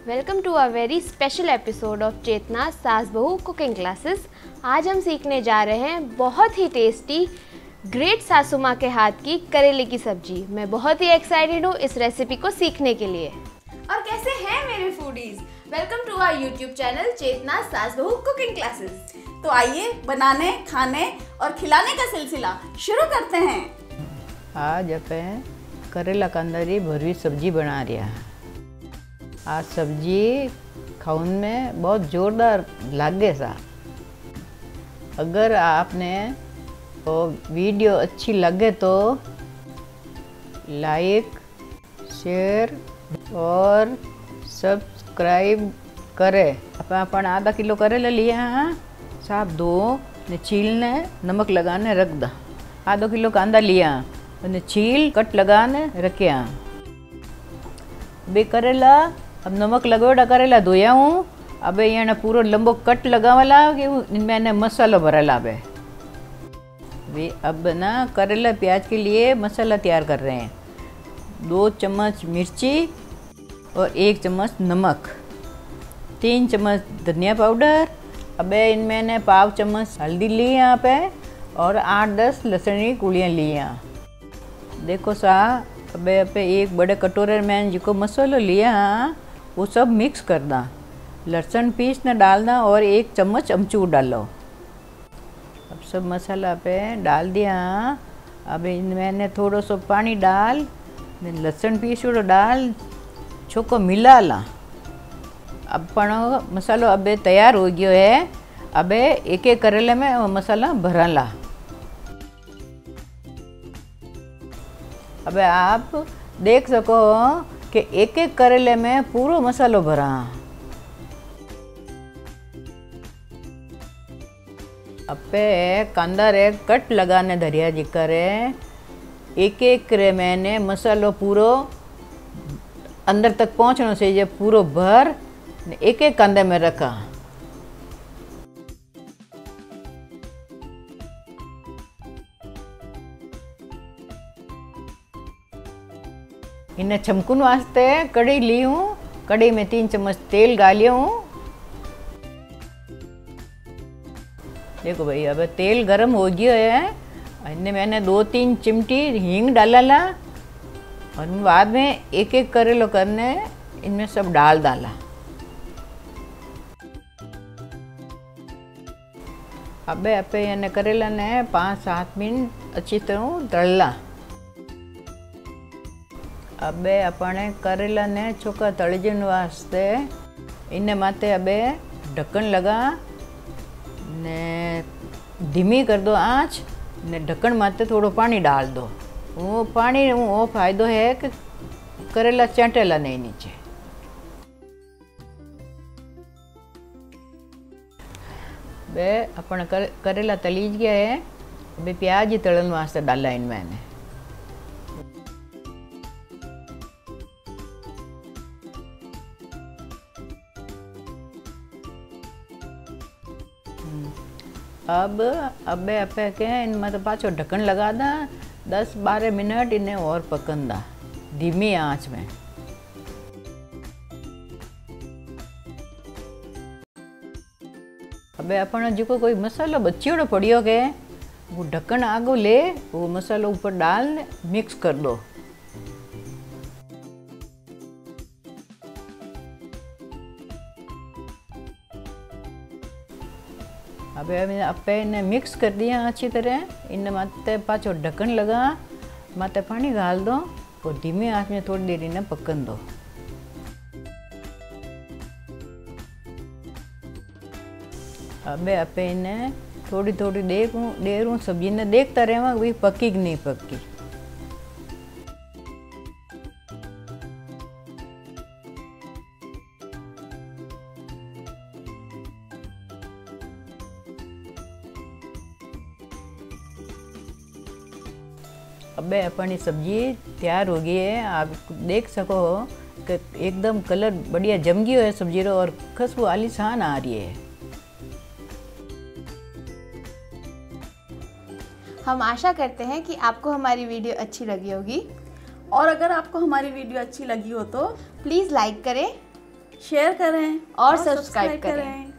Welcome to a very special episode of Chetna Saas Bahu cooking classes. आज हम सीखने जा रहे हैं बहुत ही टेस्टी ग्रेट सासू माँ के हाथ की करेले की सब्जी। मैं बहुत ही एक्साइटेड हूँ इस रेसिपी को सीखने के लिए। और कैसे हैं मेरे foodies, welcome to our YouTube channel Chetna Saas Bahu cooking classes. तो आइए बनाने, खाने और खिलाने का सिलसिला शुरू करते हैं। आज अपन करेला कांदा की भरवी सब्जी बना रहा है। आज सब्जी खाने में बहुत ज़ोरदार लागे सा। अगर आपने वो वीडियो अच्छी लगे तो लाइक, शेयर और सब्सक्राइब करें। अपन आधा किलो करेला लिया है, साफ धो ने छीलने नमक लगाने रख दा। आधा किलो कांदा लिया ने छील कट लगाने रखिया। बे करेला अब नमक लगोड़ा करेला धोया हूँ। अब यहाँ पूरा लंबो कट लगावला कि मैंने मसाला भरला। अब ना करेला प्याज के लिए मसाला तैयार कर रहे हैं। 2 चम्मच मिर्ची और 1 चम्मच नमक, 3 चम्मच धनिया पाउडर। अब इनमें मैंने पाव चम्मच हल्दी ली यहाँ पे और 8-10 लहसुन की कुड़ियाँ ली यहाँ। देखो सा अब एक बड़े कटोरे में जिको मसालो लिया वो सब मिक्स कर दा। लहसुन पीस न डालना और 1 चम्मच अमचूर डालो। अब सब मसाला पे डाल दिया। अब इनमें मैंने थोड़ा सा पानी डाल लहसुन पीस डाल छोको मिला ला। अब मसालो अब तैयार हो गयो है। अब एक एक करेले में वो मसाला भरा ला। अब आप देख सको कि एक एक करेले में पूरा मसालो भरा। अब कांदा रे कट लगाने धरिया जी करे एक एक रे मैंने मसालो पूरो अंदर तक पहुँचना चाहिए। पूरो भर एक एक कांदे में रखा। इन्हें छमकुन वास्ते कड़ी ली हूँ। कड़ी में 3 चम्मच तेल डालिया हूँ। देखो भाई अब तेल गरम हो गया है। इनमें मैंने 2-3 चिमटी हींग डाला ला और बाद में एक एक करेलो करने इनमें सब डाला। अब यानी करेला ने 5-7 मिनट अच्छी तरह तड़ला। अब अपने करेला ने छोका तड़जन वास्ते इन माते अब ढक्कन लगा ने धीमी कर दो आँच ने ढक्कन माते थोड़ो पानी डाल दो। वो पानी वो फायदो है कि करेला चाटेला नहीं नीचे। बे अपन करेला तलीज गया है। बे प्याज ही तड़न वास्ते डाला इन मैंने। अब के इनमें तो पाछो ढक्कन लगा दा। 10-12 मिनट इन्हें और पकन दा धीमी आंच में। अब अपन जो कोई मसालो बचियोड़ो पड़ियो के वो ढक्कन आगो ले वो मसालो ऊपर डाल मिक्स कर दो। अब इन्हें मिक्स कर दिया अच्छी तरह। इन माते पाछो ढक्कन लगा माते पानी डाल दो और धीमी आंच में थोड़ी देर इन्हें पकन दो। अब इन्हें थोड़ी थोड़ी देर सब्जी ने देखता रहे भी पकी कि नहीं पकी। अब अपनी सब्जी तैयार हो गई है। आप देख सको कि एकदम कलर बढ़िया जम गया है सब्जी रो और खुशबू आलीशान आ रही है। हम आशा करते हैं कि आपको हमारी वीडियो अच्छी लगी होगी। और अगर आपको हमारी वीडियो अच्छी लगी हो तो प्लीज़ लाइक करें, शेयर करें और सब्सक्राइब करें।